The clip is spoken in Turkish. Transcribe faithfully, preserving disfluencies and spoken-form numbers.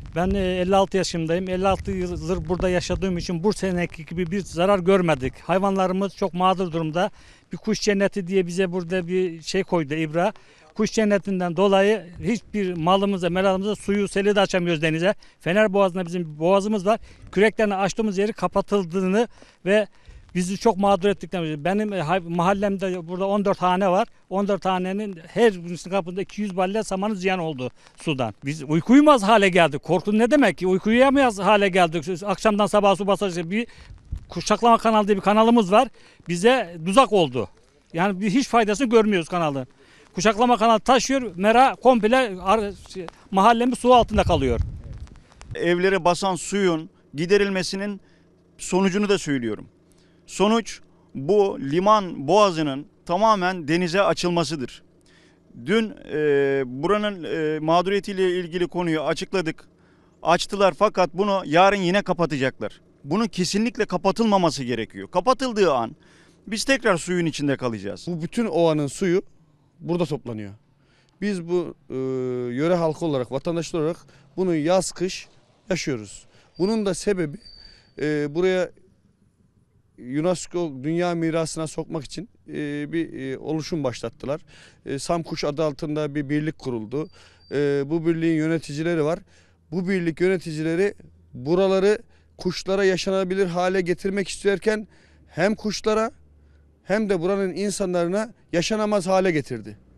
Ben elli altı yaşındayım. elli altı yıldır burada yaşadığım için bu seneki gibi bir zarar görmedik. Hayvanlarımız çok mağdur durumda. Bir kuş cenneti diye bize burada bir şey koydu, İbra. Kuş cennetinden dolayı hiçbir malımıza, melalımıza suyu, seli de açamıyoruz denize. Fener Boğazı'nda bizim boğazımız var. Küreklerini açtığımız yeri kapatıldığını ve bizi çok mağdur ettikten sonra benim mahallemde burada on dört hane var. on dört hanenin her birisinin kapında iki yüz balya samanı ziyan oldu sudan. Biz uyku uyumaz hale geldik. Korku ne demek ki? Uyku uyuyamaz hale geldik. Akşamdan sabaha su basacak bir Kuşaklama kanalı diye bir kanalımız var. Bize tuzak oldu. Yani biz hiç faydasını görmüyoruz kanalın. Kuşaklama kanalı taşıyor, mera komple mahallemiz su altında kalıyor. Evlere basan suyun giderilmesinin sonucunu da söylüyorum. Sonuç bu liman boğazının tamamen denize açılmasıdır. Dün e, buranın e, mağduriyetiyle ilgili konuyu açıkladık. Açtılar fakat bunu yarın yine kapatacaklar. Bunun kesinlikle kapatılmaması gerekiyor. Kapatıldığı an biz tekrar suyun içinde kalacağız. Bu bütün ovanın suyu burada toplanıyor. Biz bu e, yöre halkı olarak, vatandaşlar olarak bunu yaz kış yaşıyoruz. Bunun da sebebi e, buraya UNESCO Dünya Mirası'na sokmak için e, bir e, oluşum başlattılar. E, Samkuş adı altında bir birlik kuruldu. E, bu birliğin yöneticileri var. Bu birlik yöneticileri buraları kuşlara yaşanabilir hale getirmek isterken hem kuşlara hem de buranın insanlarına yaşanamaz hale getirdi.